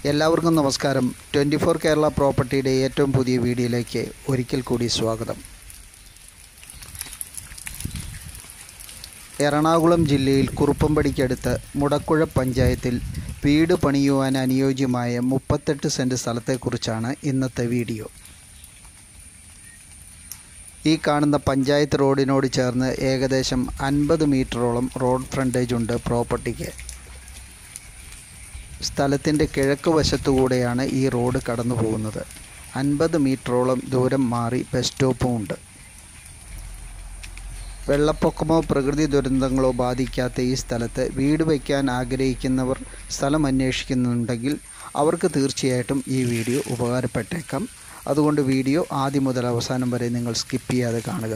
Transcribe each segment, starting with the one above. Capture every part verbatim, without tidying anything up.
എല്ലാവർക്കും നമസ്കാരം. Twenty four Kerala പ്രോപ്പർട്ടിയുടെ ഏറ്റവും പുതിയ വീഡിയോയിലേക്ക് ഒരിക്കൽ കൂടി സ്വാഗതം. എറണാകുളം ജില്ലയിൽ കുറുപ്പമ്പടിക്കടുത്ത് മുടക്കുഴ പഞ്ചായത്തിൽ വീട് പണിയുവാൻ അനുയോജ്യമായ മുപ്പത്തെട്ട് സെൻറ്റ് സ്ഥലത്തെക്കുറിച്ചാണ് ഇന്നത്തെ വീഡിയോ. ഈ കാണുന്ന പഞ്ചായത്ത് റോഡിനോട് ചേർന്ന് ഏകദേശം അൻപത് മീറ്ററോളം റോഡ് ഫ്രണ്ടേജ് ഉണ്ട് പ്രോപ്പർട്ടിക്ക്. സ്ഥലത്തിൻ്റെ കിഴക്ക് വശത്തുകൂടെയാണ് ഈ റോഡ് കടന്നു പോകുന്നത്. അൻപത് മീറ്ററോളം ദൂരം മാറി ബസ് സ്റ്റോപ്പും ഉണ്ട്. വെള്ളപ്പൊക്കമോ പ്രകൃതി ദുരന്തങ്ങളോ ബാധിക്കാത്ത ഈ സ്ഥലത്ത് വീട് വയ്ക്കാൻ ആഗ്രഹിക്കുന്നവർ സ്ഥലം അന്വേഷിക്കുന്നുണ്ടെങ്കിൽ അവർക്ക് തീർച്ചയായിട്ടും ഈ വീഡിയോ ഉപകാരപ്പെട്ടേക്കാം. അതുകൊണ്ട് വീഡിയോ ആദ്യം മുതൽ അവസാനം വരെ നിങ്ങൾ സ്കിപ്പ് ചെയ്യാതെ കാണുക.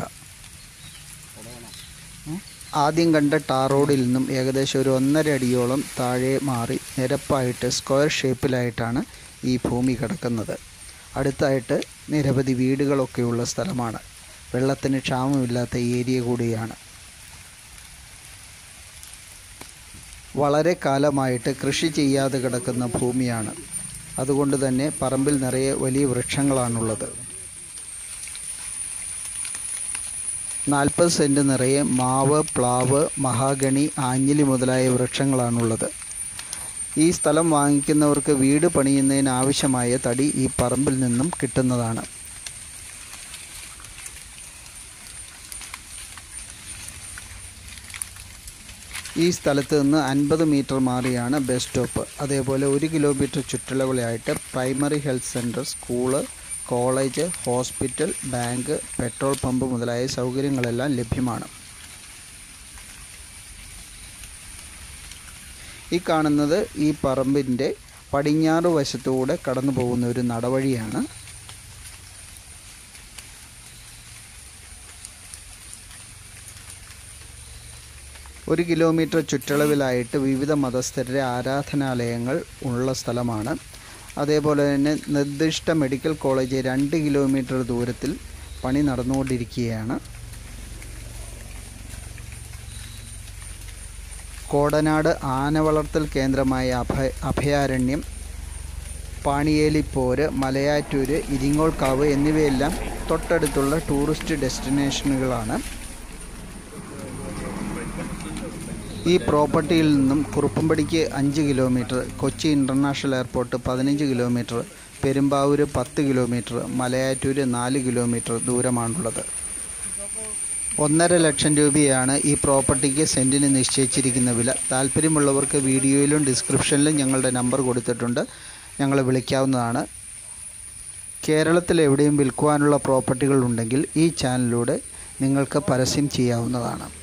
ആദ്യം കണ്ട ടാർ റോഡിൽ നിന്നും ഏകദേശം ഒരു ഒന്നര അടിയോളം താഴെ മാറി നിരപ്പായിട്ട് സ്ക്വയർ ഷേപ്പിലായിട്ടാണ് ഈ ഭൂമി കിടക്കുന്നത്. അടുത്തായിട്ട് നിരവധി വീടുകളൊക്കെയുള്ള സ്ഥലമാണ്. വെള്ളത്തിന് ക്ഷാമമില്ലാത്ത ഏരിയ കൂടിയാണ്. വളരെ കാലമായിട്ട് കൃഷി ചെയ്യാതെ കിടക്കുന്ന ഭൂമിയാണ്. അതുകൊണ്ട് തന്നെ പറമ്പിൽ നിറയെ വലിയ വൃക്ഷങ്ങളാണുള്ളത്. നാൽപ്പത് സെൻറ്റ് നിറയെ മാവ്, പ്ലാവ്, മഹാഗണി, ആഞ്ഞിലി മുതലായ വൃക്ഷങ്ങളാണുള്ളത്. ഈ സ്ഥലം വാങ്ങിക്കുന്നവർക്ക് വീട് പണിയുന്നതിന് ആവശ്യമായ തടി ഈ പറമ്പിൽ നിന്നും കിട്ടുന്നതാണ്. ഈ സ്ഥലത്ത് നിന്ന് അൻപത് മീറ്റർ മാറിയാണ് ബസ് സ്റ്റോപ്പ്. അതേപോലെ ഒരു കിലോമീറ്റർ ചുറ്റളവിലായിട്ട് primary health centre, school, college, hospital, bank, petrol pump മുതലായ സൗകര്യങ്ങളെല്ലാം ലഭ്യമാണ്. ഈ കാണുന്നത് ഈ പറമ്പിൻ്റെ പടിഞ്ഞാറ് വശത്തൂടെ കടന്നു പോകുന്ന ഒരു നടവഴിയാണ്. ഒരു കിലോമീറ്റർ ചുറ്റളവിലായിട്ട് വിവിധ മതസ്ഥരുടെ ആരാധനാലയങ്ങൾ ഉള്ള സ്ഥലമാണ്. അതേപോലെ തന്നെ നിർദ്ദിഷ്ട മെഡിക്കൽ കോളേജ് രണ്ട് കിലോമീറ്റർ ദൂരത്തിൽ പണി നടന്നുകൊണ്ടിരിക്കുകയാണ്. കോടനാട് ആന വളർത്തൽ കേന്ദ്രമായ അഭയ അഭയാരണ്യം, പാണിയേലിപ്പോര്, മലയാറ്റൂര്, ഇരിങ്ങോൾക്കാവ് എന്നിവയെല്ലാം തൊട്ടടുത്തുള്ള ടൂറിസ്റ്റ് ഡെസ്റ്റിനേഷനുകളാണ്. ഈ പ്രോപ്പർട്ടിയിൽ നിന്നും കുറുപ്പമ്പടിക്ക് അഞ്ച് കിലോമീറ്റർ, കൊച്ചി ഇൻ്റർനാഷണൽ എയർപോർട്ട് പതിനഞ്ച് കിലോമീറ്റർ, പെരുമ്പാവൂർ പത്ത് കിലോമീറ്റർ, മലയാറ്റൂർ നാല് കിലോമീറ്റർ ദൂരമാണുള്ളത്. ഒന്നര ലക്ഷം രൂപയാണ് ഈ പ്രോപ്പർട്ടിക്ക് സെൻറ്റിന് നിശ്ചയിച്ചിരിക്കുന്ന വില. താല്പര്യമുള്ളവർക്ക് വീഡിയോയിലും ഡിസ്ക്രിപ്ഷനിലും ഞങ്ങളുടെ നമ്പർ കൊടുത്തിട്ടുണ്ട്, ഞങ്ങളെ വിളിക്കാവുന്നതാണ്. കേരളത്തിൽ എവിടെയും വിൽക്കുവാനുള്ള പ്രോപ്പർട്ടികൾ ഉണ്ടെങ്കിൽ ഈ ചാനലിലൂടെ നിങ്ങൾക്ക് പരസ്യം ചെയ്യാവുന്നതാണ്.